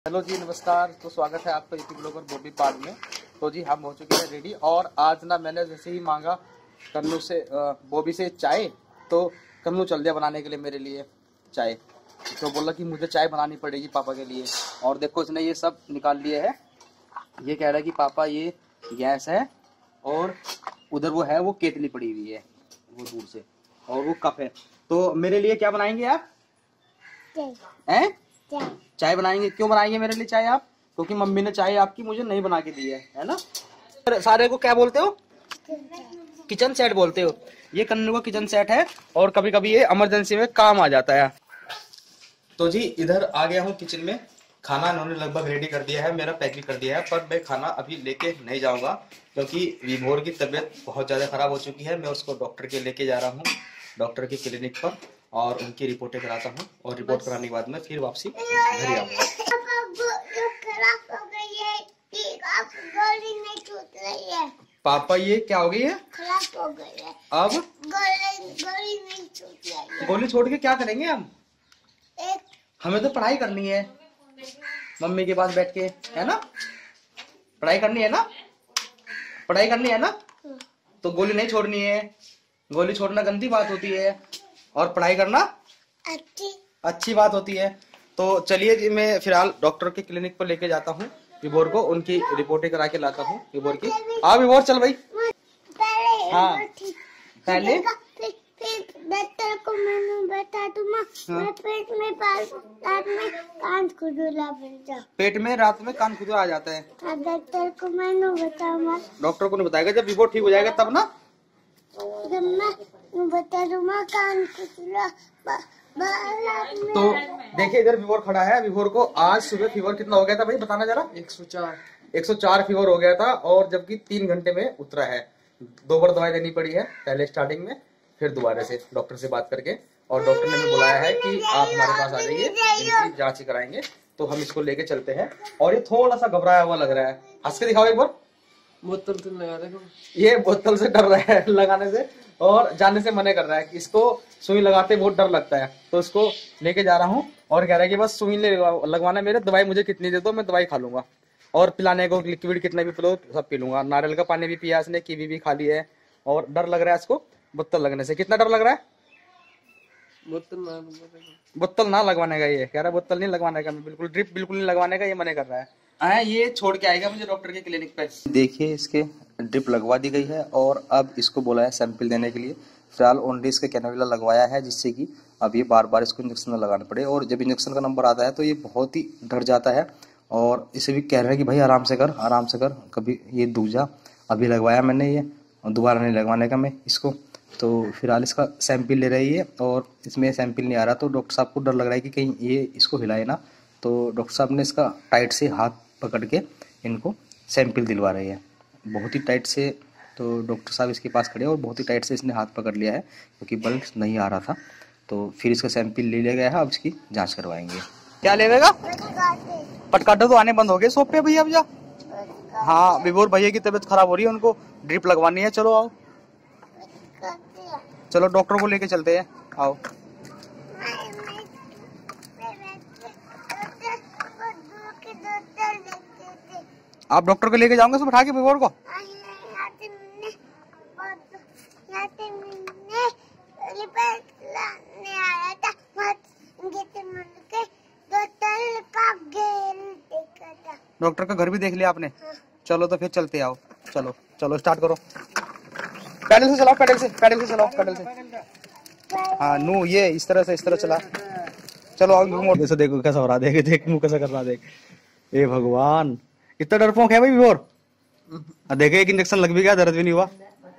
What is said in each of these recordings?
Hello जी, नमस्कार। तो स्वागत है आपका यूट्यूब ब्लॉगर बॉबी पार्क में। तो जी हम हो चुके हैं रेडी। और आज ना मैंने जैसे ही मांगा कन्नू से बॉबी से चाय, तो कन्नू चल दिया बनाने के लिए मेरे लिए चाय। तो बोला कि मुझे चाय बनानी पड़ेगी पापा के लिए। और देखो इसने ये सब निकाल लिए है। ये कह रहा है कि पापा ये गैस है और उधर वो है, वो केतली पड़ी हुई है वो दूर से, और वो कप है। तो मेरे लिए क्या बनाएंगे आप? चाय बनाएंगे। क्यों बनाएंगे मेरे लिए चाय आप? क्योंकि मम्मी ने चाय आपकी मुझे नहीं बना के दी है ना। सारे को क्या बोलते हो? किचन सेट बोलते हो। ये कन्नू का किचन सेट है और कभी कभी ये इमरजेंसी में काम आ जाता है। तो जी इधर आ गया हूँ किचन में। खाना इन्होंने लगभग रेडी कर दिया है, मेरा पैकिंग कर दिया है, पर मैं खाना अभी लेके नहीं जाऊंगा क्योंकि विभोर की तबीयत बहुत ज्यादा खराब हो चुकी है। मैं उसको डॉक्टर के लेके जा रहा हूँ, डॉक्टर के क्लिनिक पर, और उनकी रिपोर्टें कराता हूँ। और रिपोर्ट कराने के बाद में फिर वापसी घर ही आऊंगा। पापा ये क्या हो गई है? खराब हो गई है। अब गोली नहीं छूट रही है। गोली छोड़ के क्या करेंगे हम? हमें तो पढ़ाई करनी है मम्मी के पास बैठ के, है ना? पढ़ाई करनी है ना? पढ़ाई करनी है ना? तो गोली नहीं छोड़नी है। गोली छोड़ना गंदी बात होती है और पढ़ाई करना अच्छी बात होती है। तो चलिए जी, मैं फिलहाल डॉक्टर के क्लिनिक पर लेके जाता हूँ विभोर को, उनकी रिपोर्टें करा के लाता हूँ विभोर की। हाँ विभोर चल भाई। हाँ पहले डॉक्टर को मैंने बता दूंगा। मैं पेट में रात में कान खुजला आ जाता है। डॉक्टर को मैंने बताऊंगा। डॉक्टर को नहीं बताएगा, जब विभोर ठीक हो जाएगा तब ना। जब मैं बता दूंगा कान खुजला। तो देखिए इधर विभोर खड़ा है। विभोर को आज सुबह फीवर कितना हो गया था भाई, बताना जरा। 104 फीवर हो गया था, और जबकि 3 घंटे में उतरा है। 2 बार दवाई देनी पड़ी है, पहले स्टार्टिंग में, फिर दोबारा से डॉक्टर से बात करके। और डॉक्टर ने भी बुलाया है कि आप हमारे पास आ जाइए, इनकी जांच कराएंगे। तो हम इसको लेके चलते हैं। और ये थोड़ा सा घबराया हुआ लग रहा है। हंस के दिखाओ एक बार। बोतल से लगा देखो। ये बोतल से डर रहा है लगाने से, और जाने से मना कर रहा है कि इसको सुई लगाते बहुत डर लगता है। तो इसको लेके जा रहा हूँ और कह रहा है कि बस सुई लगवाना मेरे, दवाई मुझे कितनी दे दो, मैं दवाई खा लूंगा। और पिलाने को लिक्विड कितना भी पिलो सब पी लूंगा। नारियल का पानी भी पिया इसने, कीवी भी खा ली है। और डर लग रहा है इसको बोतल लगने से। कितना डर लग रहा है? बोतल ना लगवाने का। ये कह रहा है बोतल नहीं लगवाने का, मैं बिल्कुल ड्रिप बिल्कुल नहीं लगवाने का, ये मना कर रहा है। ये छोड़ के आएगा मुझे डॉक्टर के क्लिनिक पे। देखिए इसके ड्रिप लगवा दी गई है और अब इसको बोला है सैंपल देने के लिए। फिलहाल ओनली इसके कैनोविला लगवाया है, जिससे कि अब ये बार बार इसको इंजेक्शन न लगाना पड़े। और जब इंजेक्शन का नंबर आता है तो ये बहुत ही डर जाता है, और इसे भी कह रहे हैं कि भाई आराम से कर, आराम से कर, कभी ये दूर जा। अभी लगवाया मैंने ये, और दोबारा नहीं लगवाने का मैं इसको। तो फिलहाल इसका सैंपल ले रही है, और इसमें सैंपल नहीं आ रहा, तो डॉक्टर साहब को डर लग रहा है कि कहीं ये इसको हिलाए ना। तो डॉक्टर साहब ने इसका टाइट से हाथ पकड़ के इनको सैंपल दिलवा रही है, बहुत ही टाइट से। तो डॉक्टर साहब इसके पास खड़े हैं और बहुत ही टाइट से इसने हाथ पकड़ लिया है, क्योंकि ब्लड नहीं आ रहा था। तो फिर इसका सैंपल ले लिया गया है, अब इसकी जांच करवाएंगे। क्या लेगा? पटकाटे तो आने बंद हो गए शॉप पे भैया। अब जा। हाँ विभोर भैया की तबीयत खराब हो रही है, उनको ड्रिप लगवानी है। चलो आओ, चलो डॉक्टर को लेके चलते हैं, आओ। आप डॉक्टर को लेके जाओगे सब उठा के विभोर को? डॉक्टर का घर भी देख लिया आपने? हाँ। चलो तो फिर चलते आओ। चलो चलो स्टार्ट करो। पैडल से चलाओ, पैडल से चलाओ, पैडल से। हाँ नू ये इस तरह से, इस तरह चला। चलो आओ। जैसे देखो कैसा हो रहा है, देख मुंह कैसा कर रहा है, देख। ए भगवान, इतना डरपोक है भाई विभोर। देखे एक इंजेक्शन लग भी गया, दर्द भी नहीं हुआ।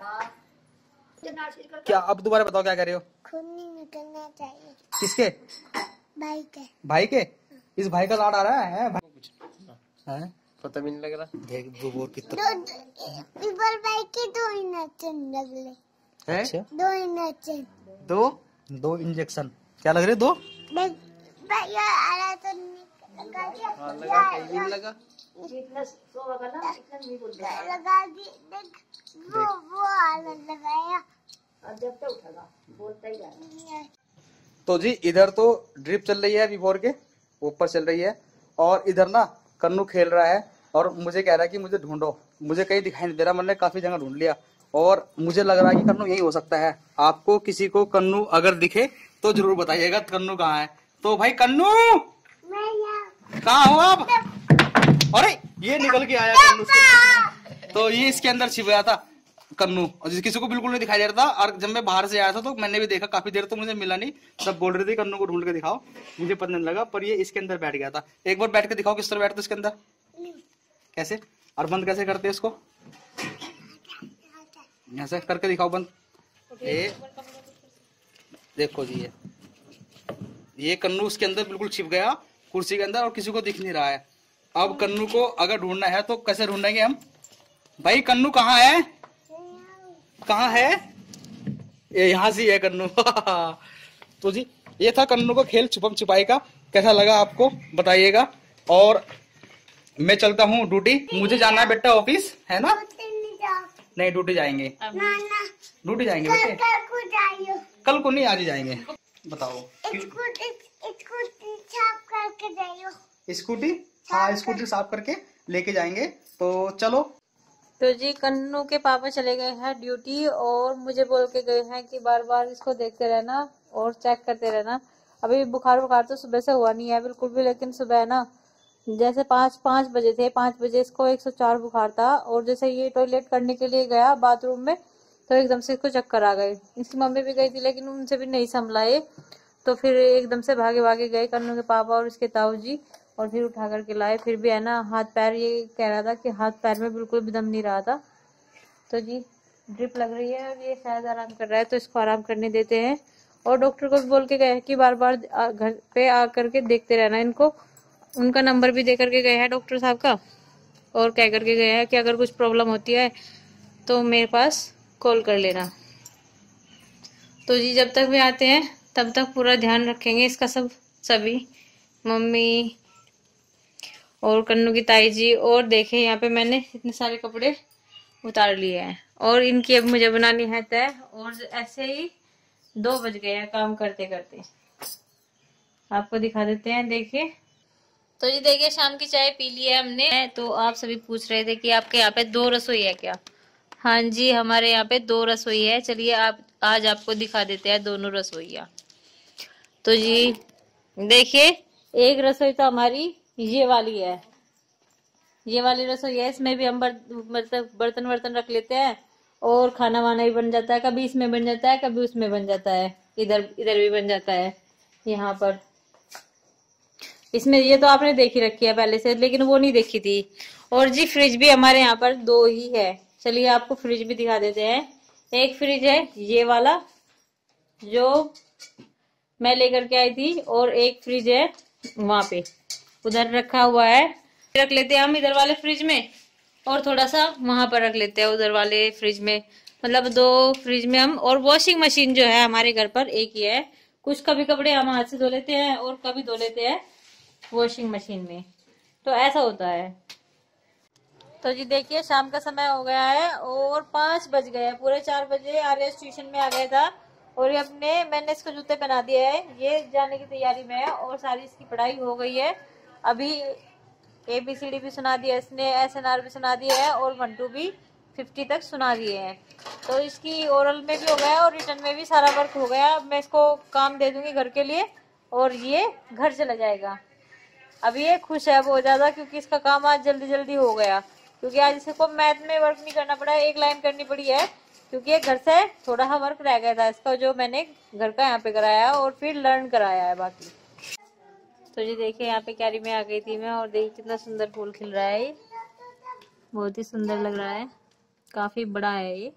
क्या अब दोबारा बताओ क्या कह रहे हो? खून नहीं निकलना चाहिए। किसके? भाई के। भाई के? इस भाई का लाड आ रहा है भाई? पता भी नहीं लग रहा। देख विभोर कितना भाई के 2 इंजेक्शन लगे। अच्छा 2 इंजेक्शन। दो इंजेक्शन क्या लग रहे? 2 भैया आ रहा तो लगा कहीं नहीं लगा। लगा दी, देख वो आने लगाया। जब तक उठेगा बोलता ही जा। तो जी इधर तो ड्रिप चल रही है विभोर के ऊपर चल रही है, और इधर ना कन्नू खेल रहा है और मुझे कह रहा है कि मुझे ढूंढो। मुझे कहीं दिखाई नहीं दे रहा, मैंने काफी जगह ढूंढ लिया और मुझे लग रहा है कि कन्नू यही हो सकता है। आपको किसी को कन्नू अगर दिखे तो जरूर बताइएगा कन्नू कहाँ है। तो भाई कन्नू कहाँ हो आप? अरे ये निकल के आया कन्नू से। तो ये इसके अंदर छिप गया था कन्नू, और किसी को बिल्कुल नहीं दिखाई दे रहा था। और जब मैं बाहर से आया था तो मैंने भी देखा काफी देर, तो मुझे मिला नहीं। सब बोल रहे थे कन्नू को ढूंढ के दिखाओ, मुझे पता नहीं लगा, पर ये इसके अंदर बैठ गया था। एक बार बैठ के दिखाओ किस तरह बैठता इसके अंदर, कैसे, और बंद कैसे करते इसको, ऐसे करके दिखाओ बंद। ये देखो जी, ये कन्नू उसके अंदर बिल्कुल छिप गया कुर्सी के अंदर और किसी को दिख नहीं रहा है। अब कन्नू को अगर ढूंढना है तो कैसे ढूंढेंगे हम? भाई कन्नू कहाँ है, कहाँ है? ये यहाँ से है कन्नू। तो जी ये था कन्नू का खेल छुपम छुपाई का। कैसा लगा आपको बताइएगा। और मैं चलता हूँ ड्यूटी, मुझे जाना है बेटा ऑफिस, है ना? नहीं ड्यूटी जाएंगे, ड्यूटी जाएंगे बेटे। कल को नहीं, आज ही जाएंगे। बताओ स्कूटी, हाँ स्कूटी साफ करके लेके जाएंगे। तो चलो। तो जी कन्नू के पापा चले गए हैं ड्यूटी और मुझे बोल के गए हैं कि बार बार इसको देखते रहना और चेक करते रहना। अभी बुखार तो सुबह से हुआ नहीं है बिल्कुल भी, लेकिन सुबह ना जैसे 5 बजे थे, 5 बजे इसको 104 बुखार था। और जैसे ये टॉयलेट करने के लिए गया बाथरूम में तो एकदम से इसको चक्कर आ गए। इसकी मम्मी भी गई थी लेकिन उनसे भी नहीं संभला ये, तो फिर एकदम से भागे भागे गए कन्नू के पापा और इसके ताऊ जी और फिर उठा करके लाए। फिर भी है ना हाथ पैर, ये कह रहा था कि हाथ पैर में बिल्कुल भी दम नहीं रहा था। तो जी ड्रिप लग रही है, अब ये शायद आराम कर रहा है तो इसको आराम करने देते हैं। और डॉक्टर को भी बोल के गए कि बार बार घर पे आ करके देखते रहना इनको। उनका नंबर भी दे करके गए हैं डॉक्टर साहब का, और कह करके गए हैं कि अगर कुछ प्रॉब्लम होती है तो मेरे पास कॉल कर लेना। तो जी जब तक भी आते हैं तब तक पूरा ध्यान रखेंगे इसका, सभी मम्मी और कन्नू की ताई जी। और देखें यहाँ पे मैंने इतने सारे कपड़े उतार लिए हैं और इनकी अब मुझे बनानी है तय। और ऐसे ही 2 बज गए हैं काम करते करते, आपको दिखा देते हैं। देखिए तो जी देखिए शाम की चाय पी ली है हमने। तो आप सभी पूछ रहे थे कि आपके यहाँ पे 2 रसोई है क्या? हाँ जी हमारे यहाँ पे 2 रसोई है। चलिए आप आज आपको दिखा देते हैं दोनों रसोइयाँ। तो जी देखिए एक रसोई तो हमारी ये वाली है, ये वाली रसोई है। इसमें भी हम मतलब बर्तन वर्तन रख लेते हैं और खाना वाना भी बन जाता है। कभी इसमें बन जाता है, कभी उसमें बन जाता है, इधर भी बन जाता है। यहाँ पर इसमें ये तो आपने देखी रखी है पहले से, लेकिन वो नहीं देखी थी। और जी फ्रिज भी हमारे यहाँ पर 2 ही है। चलिए आपको फ्रिज भी दिखा देते हैं। एक फ्रिज है ये वाला जो मैं लेकर के आई थी, और एक फ्रिज है वहां पे उधर रखा हुआ है। रख लेते हैं हम इधर वाले फ्रिज में और थोड़ा सा वहां पर रख लेते हैं उधर वाले फ्रिज में, मतलब 2 फ्रिज में हम। और वॉशिंग मशीन जो है हमारे घर पर एक ही है। कुछ कभी कपड़े हम हाथ से धो लेते हैं और कभी धो लेते हैं वॉशिंग मशीन में, तो ऐसा होता है। तो जी देखिए शाम का समय हो गया है और 5 बज गए हैं, पूरे 4 बजे आर्यस ट्यूशन में आ गया था। और ये मैंने इसको जूते पहना दिए है, ये जाने की तैयारी में है और सारी इसकी पढ़ाई हो गई है। अभी ABCD भी सुना दिया इसने, SNR भी सुना दिया है और 1 2 भी 50 तक सुना दिए हैं। तो इसकी ओरल में भी हो गया और रिटर्न में भी सारा वर्क हो गया। अब मैं इसको काम दे दूंगी घर के लिए और ये घर चला जाएगा। अभी ये खुश है बहुत ज्यादा क्योंकि इसका काम आज जल्दी जल्दी हो गया, क्योंकि आज इसको मैथ में वर्क नहीं करना पड़ा, एक लाइन करनी पड़ी है क्योंकि ये घर से थोड़ा सा वर्क रह गया था इसका, जो मैंने घर का यहाँ पे कराया और फिर लर्न कराया है बाकी। तो जी देखिए यहाँ पे क्यारी में आ गई थी मैं और देखिए कितना सुंदर फूल खिल रहा है, ये बहुत ही सुंदर लग रहा है, काफी बड़ा है ये।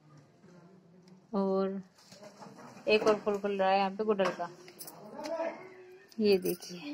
और एक और फूल खिल रहा है यहाँ पे गुड़हल का, ये देखिए।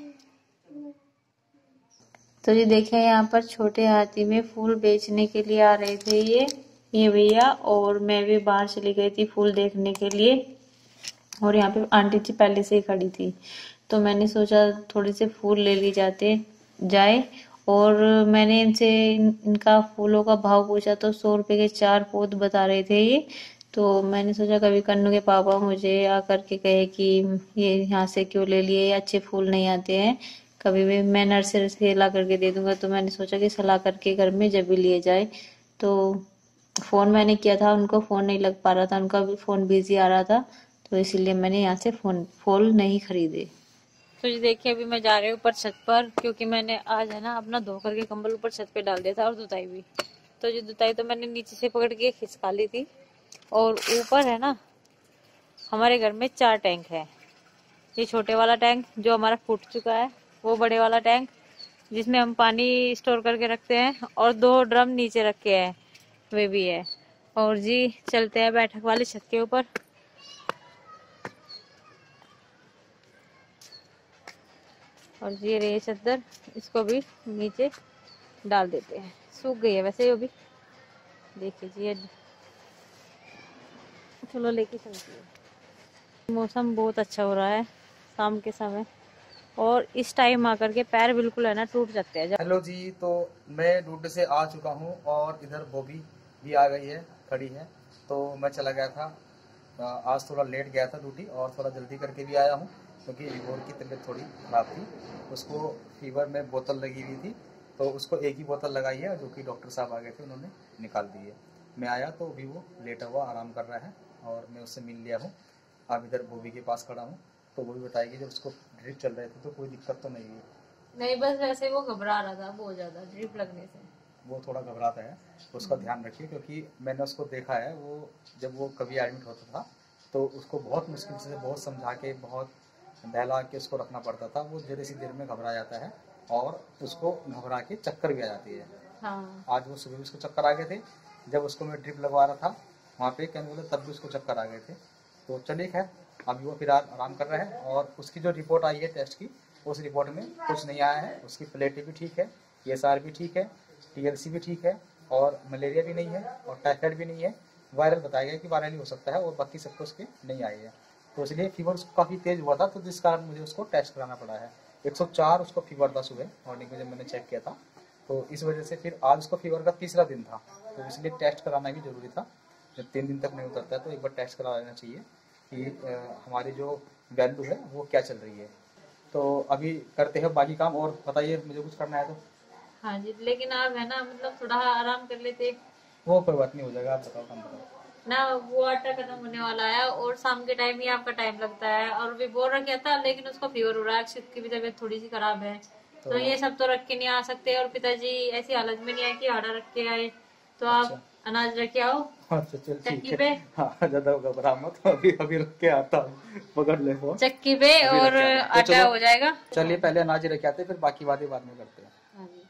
तो ये देखिए यहाँ पर छोटे हाथी में फूल बेचने के लिए आ रहे थे ये भैया, और मैं भी बाहर चली गई थी फूल देखने के लिए। और यहाँ पे आंटी जी पहले से ही खड़ी थी, तो मैंने सोचा थोड़े से फूल ले ली जाए। और मैंने इनसे इनका फूलों का भाव पूछा तो 100 रुपए के 4 पौध बता रहे थे ये। तो मैंने सोचा कभी कन्नू के पापा मुझे आकर के कहे कि ये यहाँ से क्यों ले लिए, अच्छे फूल नहीं आते हैं, कभी भी मैं नर्सरी से ला करके दे दूंगा। तो मैंने सोचा कि सलाह करके घर में जब भी लिए जाए। तो फोन मैंने किया था उनको, फोन नहीं लग पा रहा था, उनका भी फोन बिजी आ रहा था, तो इसीलिए मैंने यहाँ से फूल नहीं खरीदे। तो ये देखिए अभी मैं जा रही हूँ ऊपर छत पर, क्योंकि मैंने आज है ना अपना धो करके कंबल ऊपर छत पे डाल दिया था और दुताई भी। तो ये दुताई तो मैंने नीचे से पकड़ के खिसका ली थी। और ऊपर है ना हमारे घर में 4 टैंक है। ये छोटे वाला टैंक जो हमारा फूट चुका है, वो बड़े वाला टैंक जिसमें हम पानी स्टोर करके रखते हैं, और 2 ड्रम नीचे रखे हैं वे भी है। और जी चलते हैं बैठक वाली छत के ऊपर। और ये रही चद्दर, इसको भी नीचे डाल देते हैं। सूख गई है वैसे वो भी, देखिए जी। चलो लेके चलते हैं। मौसम बहुत अच्छा हो रहा है शाम के समय, और इस टाइम आकर के पैर बिल्कुल है ना टूट जाते हैं। हेलो जी, तो मैं ड्यूटी से आ चुका हूँ और इधर बॉबी भी आ गई है, खड़ी है। तो मैं चला गया था, आज थोड़ा लेट गया था ड्यूटी और थोड़ा जल्दी करके भी आया हूँ, क्योंकि विभोर की तबीयत थोड़ी ख़राब थी। उसको फीवर में बोतल लगी हुई थी, तो उसको एक ही बोतल लगाई है, जो कि डॉक्टर साहब आ गए थे, उन्होंने निकाल दी है। मैं आया तो अभी वो लेटा हुआ आराम कर रहा है और मैं उससे मिल लिया हूँ। अब इधर बॉबी के पास खड़ा हूँ, तो वो भी बताएगी जब उसको ड्रिप चल रहे थे तो कोई दिक्कत तो नहीं है। नहीं, बस वैसे वो घबरा रहा था बहुत ज्यादा ड्रिप लगने से। वो थोड़ा घबराता है, तो उसका ध्यान रखिए, क्योंकि मैंने उसको देखा है, वो जब वो कभी एडमिट होता था तो उसको बहुत मुश्किल से, बहुत समझा के, बहुत बहला के उसको रखना पड़ता था। वो जरा सी देर में घबरा जाता है और उसको घबरा के चक्कर भी आ जाती है। हाँ। आज वो सुबह उसको चक्कर आ गए थे, जब उसको मैं ड्रिप लगवा रहा था वहाँ पे कहने बोले, तब भी उसको चक्कर आ गए थे। तो चलिए खैर, अभी वो फिर आराम कर रहा है। और उसकी जो रिपोर्ट आई है टेस्ट की, उस रिपोर्ट में कुछ नहीं आया है। उसकी प्लेटें भी ठीक है, ESR भी ठीक है, TLC भी ठीक है, और मलेरिया भी नहीं है, और टाइफाइड भी नहीं है। वायरल बताया गया कि वायरल ही हो सकता है, और बाकी सब कुछ उसके नहीं आई है। तो इसलिए फीवर उसको काफ़ी तेज़ हुआ था, तो जिस कारण मुझे उसको टेस्ट कराना पड़ा है। 104 उसको फीवर था सुबह मॉर्निंग में जब मैंने चेक किया था। तो इस वजह से फिर आज उसको फीवर का 3रा दिन था, तो इसलिए टेस्ट कराना भी ज़रूरी था। जब 3 दिन तक नहीं उतरता है तो एक बार टेस्ट करा लेना चाहिए कि हमारी जो वैल्यू है वो क्या चल रही है। तो अभी करते हैं बाकी काम, और बताइए मुझे कुछ करना है तो। हाँ जी, लेकिन आप है ना मतलब थोड़ा आराम कर लेते। वो कोई बात नहीं, हो जाएगा। आप बताओ, काम बताओ ना। वो आटा खत्म होने वाला है और शाम के टाइम ही आपका टाइम लगता है। और भी बोल रखा था, लेकिन उसको फीवर हो रहा है, अक्षित की भी तबीयत थोड़ी सी खराब है। तो ये सब तो रख के नहीं आ सकते, और पिताजी ऐसी हालत में नहीं आए कि आटा रख के आए। तो आप अनाज रख के आओ। अच्छा चल ठीक चक्की पे। है। हाँ, ज्यादा घबरा मत, अभी रख के आता हूँ, पकड़ ले फोन चक्की पे, और आटा हो जाएगा। चलिए पहले अनाज रख के आते, फिर बाकी बातें बाद में करते हैं। हाँ जी।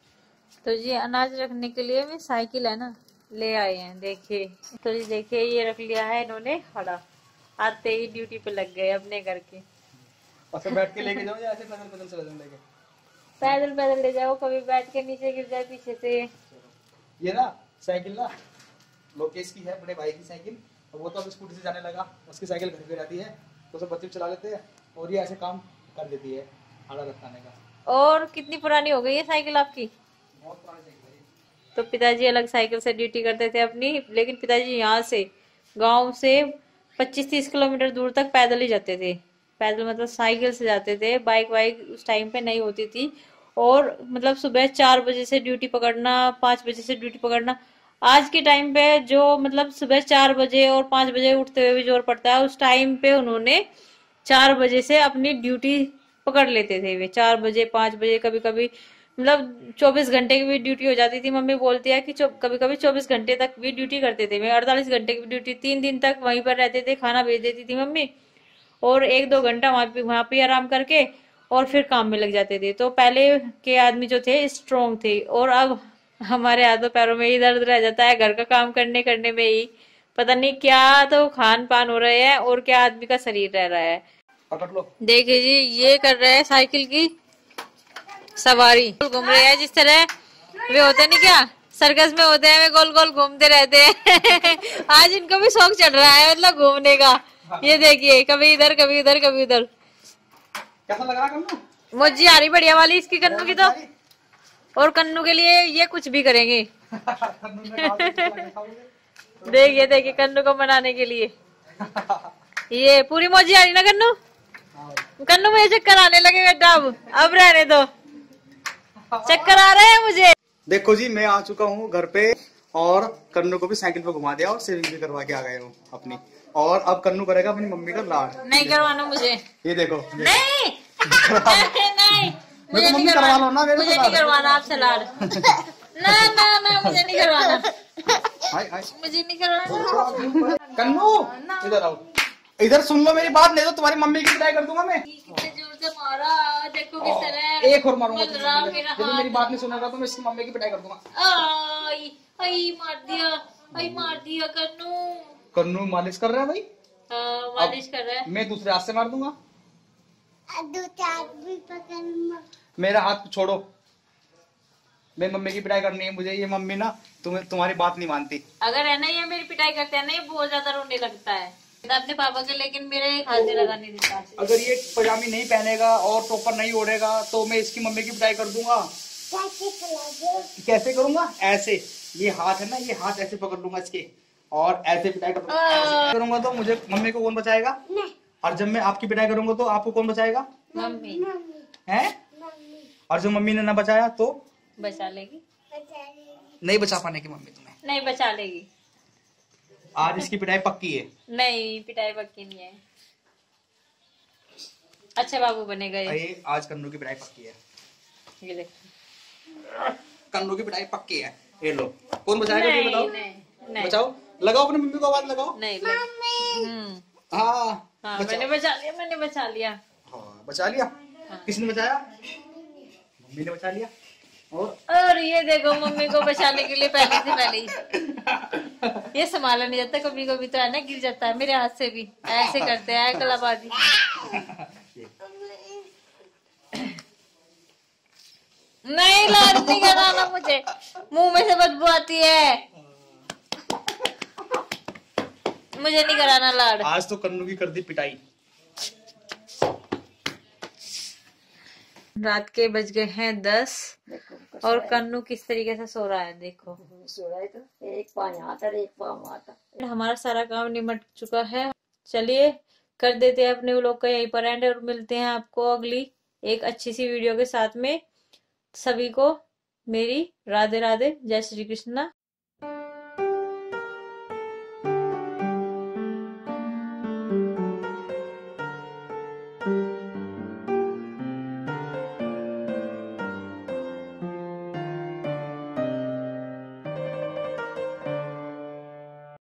तो जी अनाज रखने के लिए भी साइकिल है ना ले आए हैं, देखिए। तो जी देखिए ये रख लिया है इन्होंने खड़ा, आते ही ड्यूटी पे लग गए अपने घर के। अच्छा, बैठ के लेके जाओ या ऐसे पैदल पैदल चले जाओ लेके? पैदल पैदल ले जाओ, कभी बैठ के नीचे गिर जाए पीछे से। ये ना साइकिल ना लोकेश की है, बड़े भाई की साइकिल। और वो तो अब स्कूटी से जाने लगा, उसकी साइकिल घर पे रहती है, तो सब बच्चे चला लेते हैं, और ये ऐसे काम कर देती है आड़ा रखाने का। और कितनी पुरानी हो गई है साइकिल आपकी? बहुत पुरानी साइकिल है। तो पिताजी अलग साइकिल से ड्यूटी करते थे अपनी, लेकिन पिताजी यहाँ से गांव से 25-30 किलोमीटर दूर तक पैदल ही जाते थे। पैदल मतलब साइकिल से जाते थे, बाइक वाइक उस टाइम पे नहीं होती थी। और मतलब सुबह 4 बजे से ड्यूटी पकड़ना, 5 बजे से ड्यूटी पकड़ना। आज के टाइम पे जो मतलब सुबह 4 बजे और 5 बजे उठते हुए भी जोर पड़ता है, उस टाइम पे उन्होंने 4 बजे से अपनी ड्यूटी पकड़ लेते थे। वे 4 बजे 5 बजे कभी कभी मतलब 24 घंटे की भी ड्यूटी हो जाती थी। मम्मी बोलती है कि कभी कभी 24 घंटे तक भी ड्यूटी करते थे। मैं 48 घंटे की ड्यूटी, 3 दिन तक वहीं पर रहते थे, खाना भेज देती थी मम्मी, और 1-2 घंटा वहां पे आराम करके और फिर काम में लग जाते थे। तो पहले के आदमी जो थे स्ट्रोंग थे, और अब हमारे हाथों पैरों में ही दर्द रह जाता है घर का काम करने करने में ही। पता नहीं क्या तो खान पान हो रहे हैं और क्या आदमी का शरीर रह रहा है। पकड़ लो। देखिए जी ये कर रहे हैं साइकिल की सवारी, घूम रहे हैं जिस तरह वे होते नहीं क्या सर्कस में होते हैं, वे गोल गोल घूमते रहते हैं। आज इनको भी शौक चढ़ रहा है मतलब घूमने का। ये देखिए कभी इधर कभी इधर कभी उधर। कैसा लग रहा कन्नू? मुझे आ रही बढ़िया वाली इसकी कन्नू की तो। और कन्नू के लिए ये कुछ भी करेंगे। देखिए देखिए कन्नू को मनाने के लिए ये पूरी मौजी आ रही ना कन्नू। कन्नू मुझे चक्कर आने लगे बेटा, अब रहने दो, चक्कर आ रहे हैं मुझे। देखो जी मैं आ चुका हूँ घर पे और कन्नू को भी साइकिल पे घुमा दिया और सेविंग भी करवा के आ गए हूँ अपनी। और अब कन्नू करेगा अपनी मम्मी का लाड। नहीं करवाना मुझे, ये देखो नहीं नहीं मुझे नहीं करवाना, मुझे नहीं करवाना आपसे लाड। ना ना ना मुझे नहीं करवाना, मुझे नहीं करवाना। कन्नू इधर आओ, इधर सुन लो मेरी बात, नहीं तो तुम्हारी मम्मी की पिटाई कर दूंगा मैं। कितने जोर से मारा, देखो किस तरह एक और मारूंगा मेरा मेरी बात नहीं सुनेगा तो मैं इसकी मम्मी की पिटाई कर दूंगा। आई आई मार दिया, आई मार दिया कन्नू। कन्नू मालिश कर रहा है भाई, मालिश कर रहा है। मैं दूसरे हाथ से मार दूंगा। दूसरा भी पकड़, मेरा हाथ छोड़ो, मैं मम्मी की पिटाई करनी है मुझे। ये मम्मी ना तुम्हारी बात नहीं मानती। अगर है ना ये मेरी पिटाई करते हैं ना, ये बहुत ज्यादा रोने लगता है अपने पापा के, लेकिन मेरे हाथ से लगा नहीं देता। अगर ये पजामी नहीं पहनेगा और टोपर नहीं ओढ़ेगा तो मैं इसकी मम्मी की पिटाई कर दूंगा। कैसे करूंगा? ऐसे, ये हाथ है ना, ये हाथ ऐसे पकड़ लूंगा इसके और ऐसे पिटाई करूंगा तो मुझे मम्मी को कौन बचाएगा? और जब मैं आपकी पिटाई करूंगा तो आपको कौन बचाएगा? मम्मी है। और जो मम्मी ने ना बचाया तो बचा लेगी, नहीं बचा पाने की मम्मी तुम्हें नहीं बचा लेगी। आज इसकी पिटाई पक्की है। नहीं पिटाई पक्की नहीं है, अच्छे बाबू बनेगा ये। आज कन्नू की पिटाई पक्की है, ये देखो कन्नू की पिटाई पक्की है। ये लो, कौन बचाएगा? नहीं, बताओ नहीं, बचाओ, लगाओ अपनी मम्मी को आवाज लगाओ। नहीं हाँ हाँ मैंने बचा लिया, मैंने बचा लिया। हाँ बचा लिया। हाँ। किसने बचाया? मम्मी ने बचा लिया। और ये देखो मम्मी को बचाने के लिए पहले से पहले ही ये संभाला नहीं जाता, कभी कभी तो है ना गिर जाता है मेरे हाथ से भी, ऐसे करते हैं कलाबाजी। नहीं लाड नहीं कराना मुझे, मुंह में से बदबू आती है, मुझे नहीं कराना लाड। आज तो कन्नू की कर दी पिटाई। रात के बज गए हैं 10 और कन्नू किस तरीके से सो रहा है, देखो सो रहा है तो एक पाँव यहाँ था एक पाँव वहाँ था। हमारा सारा काम निमट चुका है। चलिए कर देते हैं अपने व्लॉग का यहीं पर एंड और मिलते हैं आपको अगली एक अच्छी सी वीडियो के साथ में। सभी को मेरी राधे राधे, जय श्री कृष्णा।